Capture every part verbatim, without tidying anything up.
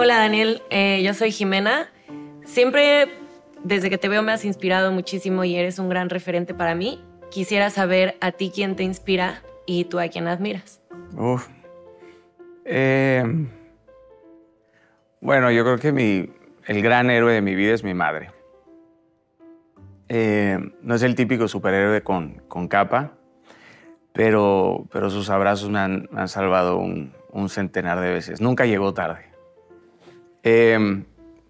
Hola Daniel, eh, yo soy Jimena. Siempre, desde que te veo, me has inspirado muchísimo y eres un gran referente para mí. Quisiera saber a ti quién te inspira y tú a quién admiras. Uf. Eh, bueno, yo creo que mi, el gran héroe de mi vida es mi madre. Eh, no es el típico superhéroe con, con capa, pero, pero sus abrazos me han, me han salvado un, un centenar de veces. Nunca llegó tarde. Eh,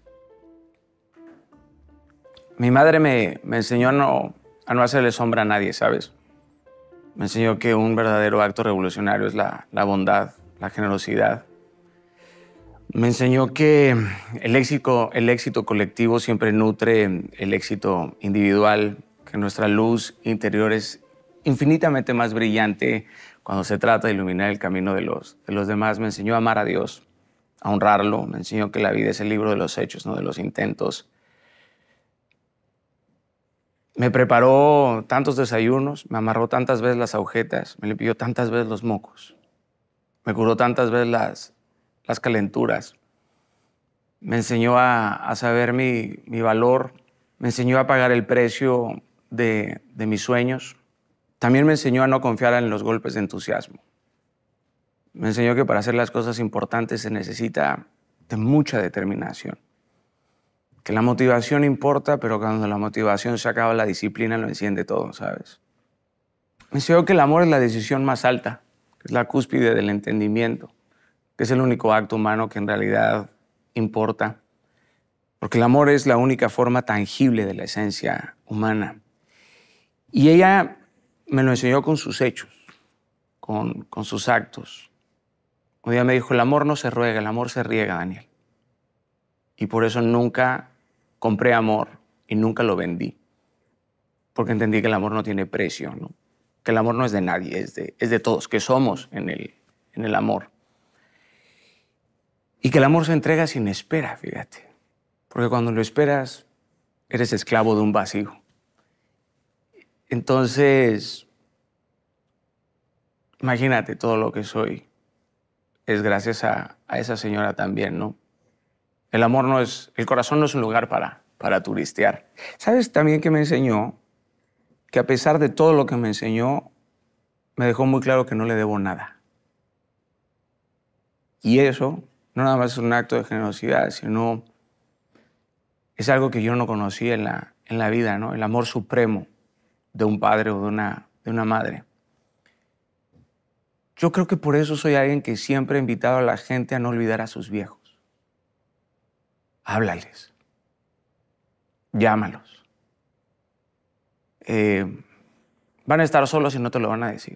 mi madre me, me enseñó a no, a no hacerle sombra a nadie, ¿sabes? Me enseñó que un verdadero acto revolucionario es la, la bondad, la generosidad. Me enseñó que el éxito, el éxito colectivo siempre nutre el éxito individual, que nuestra luz interior es infinitamente más brillante cuando se trata de iluminar el camino de los, de los demás. Me enseñó a amar a Dios, a honrarlo. Me enseñó que la vida es el libro de los hechos, no de los intentos. Me preparó tantos desayunos, me amarró tantas veces las agujetas, me limpió tantas veces los mocos, me curó tantas veces las, las calenturas. Me enseñó a, a saber mi, mi valor, me enseñó a pagar el precio de, de mis sueños. También me enseñó a no confiar en los golpes de entusiasmo. Me enseñó que para hacer las cosas importantes se necesita de mucha determinación. Que la motivación importa, pero cuando la motivación se acaba, la disciplina lo enciende todo, ¿sabes? Me enseñó que el amor es la decisión más alta, que es la cúspide del entendimiento, que es el único acto humano que en realidad importa, porque el amor es la única forma tangible de la esencia humana. Y ella me lo enseñó con sus hechos, con, con sus actos. Un día me dijo, el amor no se ruega, el amor se riega, Daniel. Y por eso nunca compré amor y nunca lo vendí, porque entendí que el amor no tiene precio, ¿no? Que el amor no es de nadie, es de, es de todos, que somos en el, en el amor. Y que el amor se entrega sin espera, fíjate. Porque cuando lo esperas, eres esclavo de un vacío. Entonces, imagínate todo lo que soy. Es gracias a, a esa señora también, ¿no? El amor no es, el corazón no es un lugar para, para turistear. ¿Sabes también que me enseñó? Que a pesar de todo lo que me enseñó, me dejó muy claro que no le debo nada. Y eso no nada más es un acto de generosidad, sino es algo que yo no conocía en la, en la vida, ¿no? El amor supremo de un padre o de una, de una madre. Yo creo que por eso soy alguien que siempre ha invitado a la gente a no olvidar a sus viejos. Háblales. Llámalos. Eh, van a estar solos y no te lo van a decir.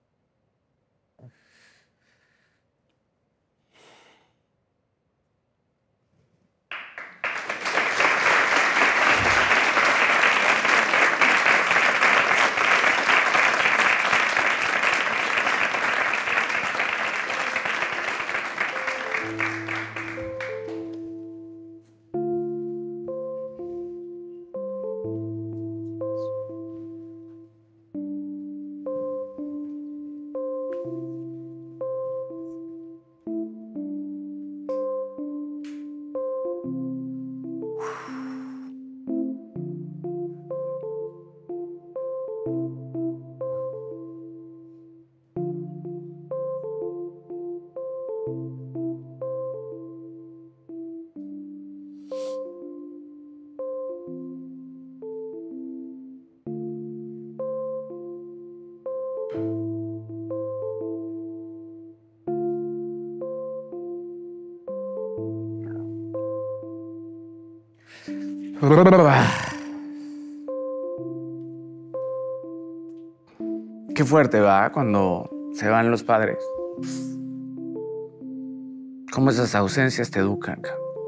Qué fuerte va cuando se van los padres. Cómo esas ausencias te educan.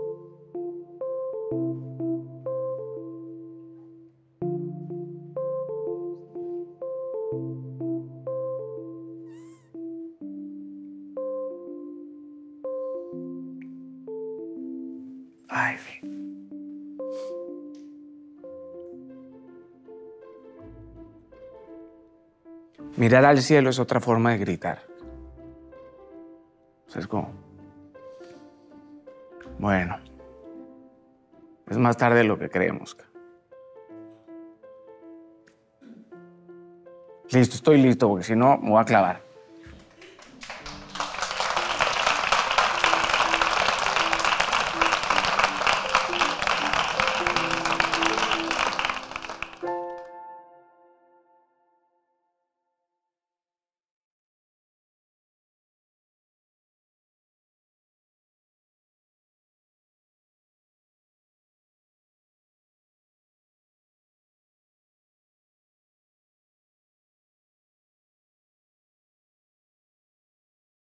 Ay. Mirar al cielo es otra forma de gritar. O sea, es como... Bueno. Es más tarde de lo que creemos. Listo, estoy listo, porque si no, me voy a clavar.